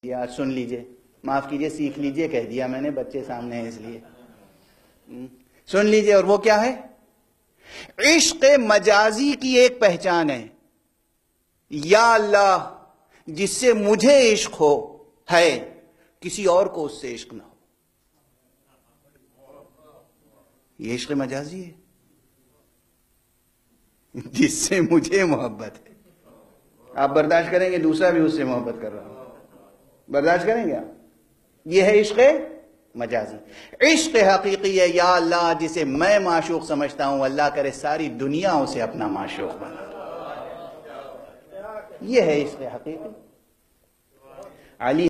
यार सुन लीजिए, माफ कीजिए, सीख लीजिए, कह दिया मैंने, बच्चे सामने हैं इसलिए। सुन लीजिए, और वो क्या है? इश्क मजाजी की एक पहचान है, या अल्लाह जिससे मुझे इश्क हो है, किसी और को उससे इश्क ना हो। ये इश्क मजाजी है, जिससे मुझे मोहब्बत है। आप बर्दाश्त करेंगे दूसरा भी उससे मोहब्बत कर रहा हो? बर्दाश्त करेंगे आप? ये है इश्क मजाजी। इश्क हकीकी है, या अल्लाह जिसे मैं माशूक समझता हूं, अल्लाह करे सारी दुनिया उसे अपना माशूक बना। ये है इश्क हकीकी। अली